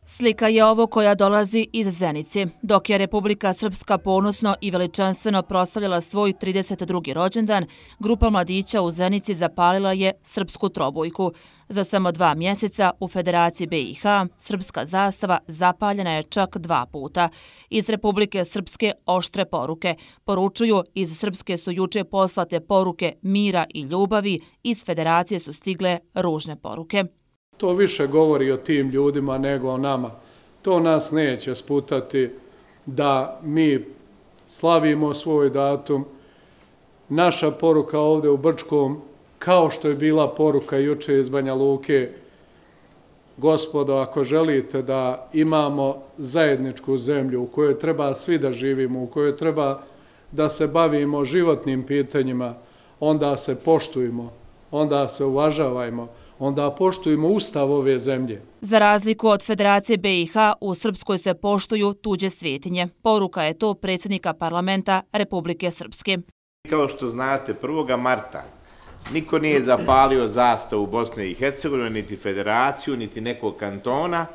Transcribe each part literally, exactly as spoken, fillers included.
Slika je ovo koja dolazi iz Zenice. Dok je Republika Srpska ponosno i veličanstveno proslavljala svoj trideset drugi rođendan, grupa mladića u Zenici zapalila je srpsku trobojku. Za samo dva mjeseca u Federaciji be i ha srpska zastava zapaljena je čak dva puta. Iz Republike Srpske oštre poruke. Poručuju, iz Srpske su juče poslate poruke mira i ljubavi, iz Federacije su stigle ružne poruke. To više govori o tim ljudima nego o nama. To nas neće sputati da mi slavimo svoj datum. Naša poruka ovdje u Brčkom, kao što je bila poruka juče iz Banja Luke, gospodo, ako želite da imamo zajedničku zemlju u kojoj treba svi da živimo, u kojoj treba da se bavimo životnim pitanjima, onda se poštujmo, onda se uvažavajmo, onda poštujemo ustav ove zemlje. Za razliku od Federacije be i ha, u Srpskoj se poštuju tuđe svetinje. Poruka je to predsjednika parlamenta Republike Srpske. Kao što znate, prvog marta niko nije zapalio zastavu Bosne i Hercegovine, niti Federaciju, niti nekog kantona,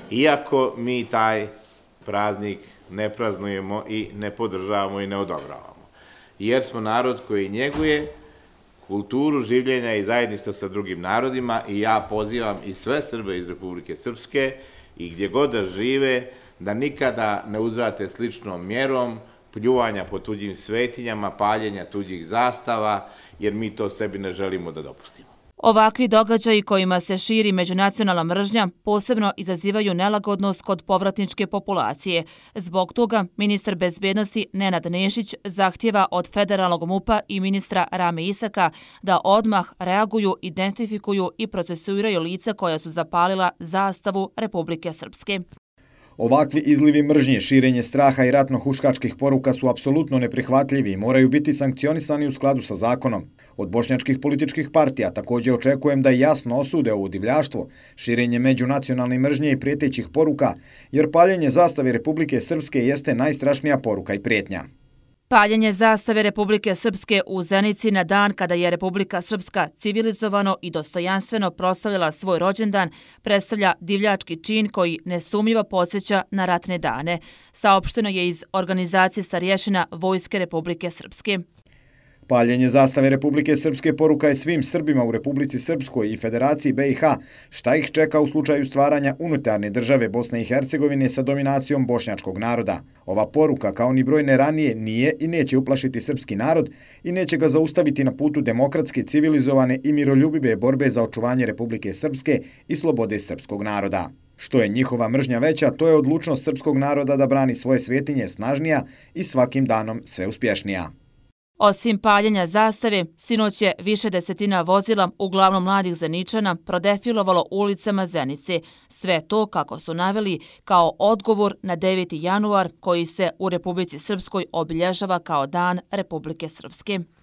iako mi taj praznik ne praznujemo i ne podržavamo i ne odobravamo. Jer smo narod koji njeguje kulturu življenja i zajedništva sa drugim narodima i ja pozivam i sve Srbe iz Republike Srpske i gdje god da žive da nikada ne uzvrate sličnom mjerom pljuvanja po tuđim svetinjama, paljenja tuđih zastava, jer mi to sebi ne želimo da dopustimo. Ovakvi događaji kojima se širi međunacionalna mržnja posebno izazivaju nelagodnost kod povratničke populacije. Zbog toga ministar bezbednosti Nenad Nešić zahtjeva od federalnog mupa i ministra Rame Isaka da odmah reaguju, identifikuju i procesuiraju lica koja su zapalila zastavu Republike Srpske. Ovakvi izlivi mržnje, širenje straha i ratno-huškačkih poruka su apsolutno neprihvatljivi i moraju biti sankcionisani u skladu sa zakonom. Od bošnjačkih političkih partija također očekujem da jasno osude ovo divljaštvo, širenje međunacionalne mržnje i prijetećih poruka, jer paljenje zastave Republike Srpske jeste najstrašnija poruka i prijetnja. Paljenje zastave Republike Srpske u Zenici na dan kada je Republika Srpska civilizovano i dostojanstveno proslavljala svoj rođendan predstavlja divljački čin koji nesumnjivo podsjeća na ratne dane. Saopšteno je iz organizacije starješina Vojske Republike Srpske. Paljenje zastave Republike Srpske poruka je svim Srbima u Republici Srpskoj i Federaciji be i ha šta ih čeka u slučaju stvaranja unutarnje države Bosne i Hercegovine sa dominacijom bošnjačkog naroda. Ova poruka, kao ni brojne ranije, nije i neće uplašiti srpski narod i neće ga zaustaviti na putu demokratske, civilizovane i miroljubive borbe za očuvanje Republike Srpske i slobode srpskog naroda. Što je njihova mržnja veća, to je odlučnost srpskog naroda da brani svoje svetinje snažnija i svakim danom sve uspješnija. Osim paljenja zastave, sinoć je više desetina vozila, uglavnom mladih Zeničana, prodefilovalo ulicama Zenice. Sve to, kako su naveli, kao odgovor na deveti januar, koji se u Republici Srpskoj obilježava kao Dan Republike Srpske.